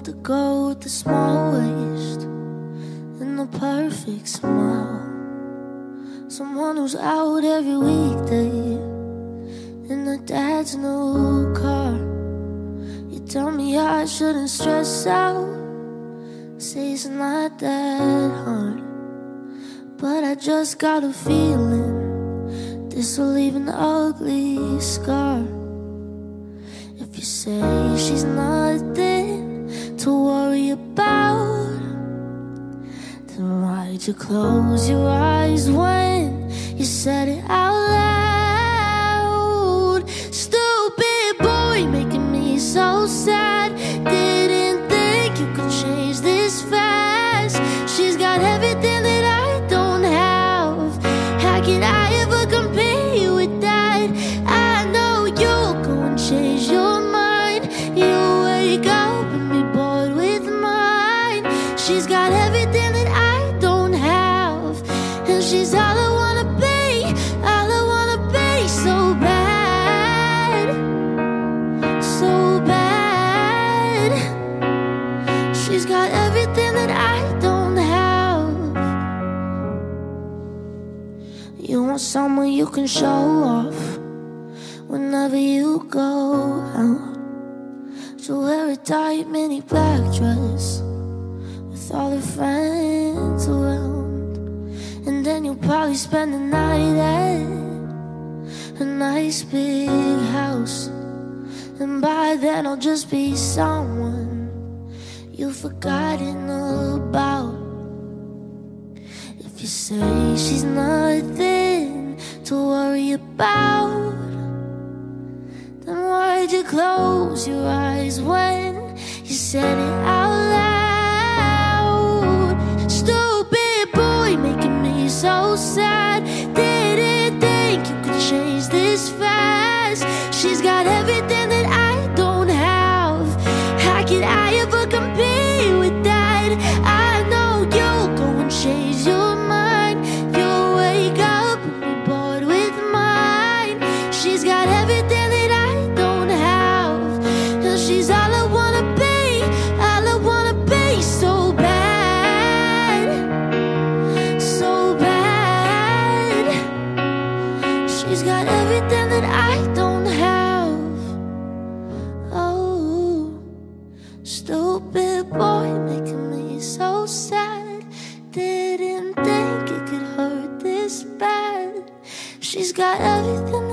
the girl with the small waist and the perfect smile. Someone who's out every weekday in her dad's new car. You tell me I shouldn't stress out, say it's not that hard, but I just got a feeling this will leave an ugly scar. If you say she's nothing to worry about, then why'd you close your eyes when you said it out loud? Stupid boy, making me so sad. Didn't think you could change this fast. She's got everything that I don't have. How can I ever compare you with that? I know you'll go and change your mind. You wake up and be bored with mine. She's got everything that I don't have, and she's all I wanna be, all I wanna be. So bad, so bad. She's got everything that I don't have. You want someone you can show off whenever you go out. She'll wear a tight mini black dress with all her friends around, and then you'll probably spend the night at a nice big house. And by then I'll just be someone you've forgotten about. If you say she's nothing to worry about, then why'd you close your eyes when you said it out loud? Stupid boy, making me so sad. Didn't think you could change this fast. She's got everything that I don't have. How could I ever compare with that? I know you'll go and change your mind. You'll wake up and be bored with mine. She's got everything that I don't have, and she's all I wanna be, all I wanna be. So bad, so bad. She's got everything that I don't have. Oh, stupid boy, making me so sad. Didn't think it could hurt this bad. She's got everything